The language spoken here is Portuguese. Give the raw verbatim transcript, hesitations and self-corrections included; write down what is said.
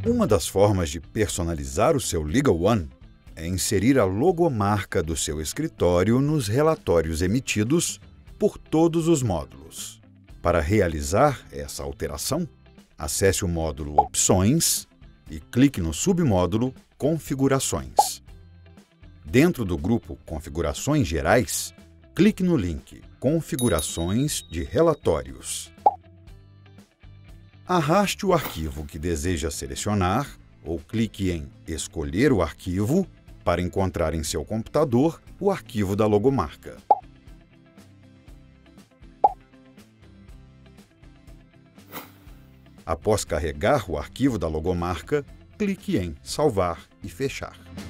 Uma das formas de personalizar o seu Legal One é inserir a logomarca do seu escritório nos relatórios emitidos por todos os módulos. Para realizar essa alteração, acesse o módulo Opções e clique no submódulo Configurações. Dentro do grupo Configurações Gerais, clique no link Configurações de Relatórios. Arraste o arquivo que deseja selecionar ou clique em Escolher o arquivo para encontrar em seu computador o arquivo da logomarca. Após carregar o arquivo da logomarca, clique em Salvar e Fechar.